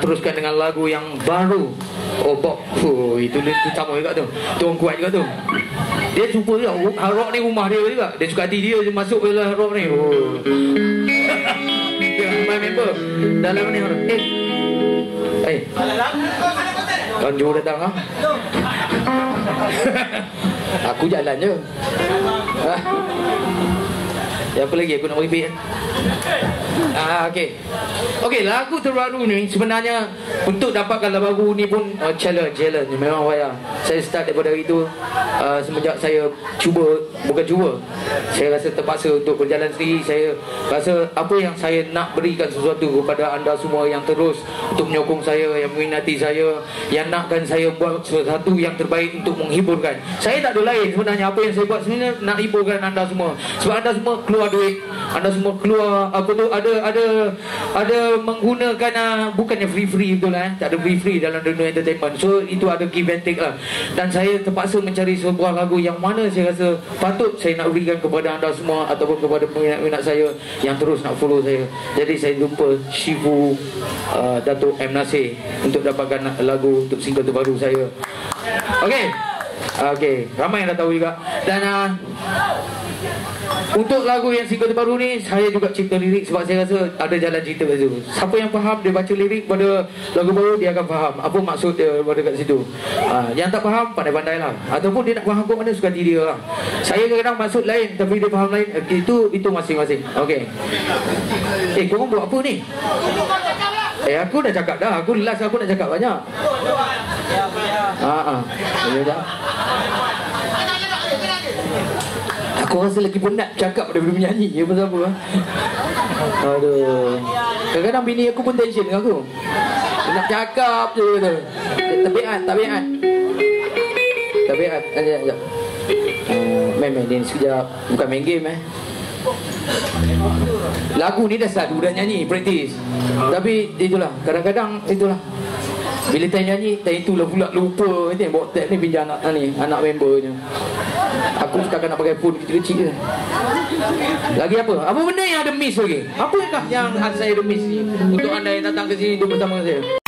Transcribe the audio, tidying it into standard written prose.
teruskan dengan lagu yang baru. Oh Bob, itu sama juga tu. Tuan kuat juga tu. Dia suka juga rock ni, rumah dia juga. Dia suka hati dia masuk dalam rock ni. Dia main member dalam ni orang. Konjo datang ha? Aku jalan je. Apa lagi aku nak repeat? Okey, lagu terbaru ni sebenarnya untuk dapatkan lagu baru ni pun challenge memang payah. Saya start daripada hari tu, semenjak saya bukan cuba, saya rasa terpaksa untuk berjalan sendiri. Saya rasa apa yang saya nak berikan sesuatu kepada anda semua yang terus untuk menyokong saya, yang meminati saya, yang nakkan saya buat sesuatu yang terbaik untuk menghiburkan. Saya tak ada lain sebenarnya. Apa yang saya buat sebenarnya nak hiburkan anda semua. Sebab anda semua keluar duit, anda semua keluar ada menggunakan bukannya free betul lah, tak ada free dalam dunia entertainment. So itu ada give and take lah. Dan saya terpaksa mencari sebuah lagu yang mana saya rasa patut saya nak berikan kepada anda semua ataupun kepada peminat-peminat saya yang terus nak follow saya. Jadi saya jumpa Shifu Datuk M. Nasir untuk dapatkan lagu untuk single terbaru saya. Okey, ramai yang dah tahu juga. Dan untuk lagu yang single terbaru ni, saya juga cipta lirik sebab saya rasa ada jalan cerita kat situ. Siapa yang faham, dia baca lirik pada lagu baru, dia akan faham apa maksud dia pada kat situ. Yang tak faham, pandai-pandai lah. Ataupun dia nak faham ke mana, suka hati dia lah. Saya kadang-kadang maksud lain, tapi dia faham lain. Itu masing-masing. Okey. Korang buat apa ni? Aku dah cakap dah. Aku last, aku nak cakap banyak. Aku rasa lagi penat cakap daripada menyanyi. Ya pasal apa? Aduh. Kadang-kadang bini aku pun tension dengan aku. Dia nak cakap je tu. Tabiat. Sekejap. Main ni sekejap. Bukan main game Lagu ni dah selalu dah nyanyi, praktis. Tapi itulah, kadang-kadang itulah. Bila time nyanyi, time itulah pula lupa. Nanti bawa tab ni pinjam anak membernya. Aku setakat nak pakai phone kecil-kecil je. Lagi apa? Apa benda yang ada miss lagi? Apa yang saya ada miss ni? Untuk anda yang datang ke sini duduk bersama saya.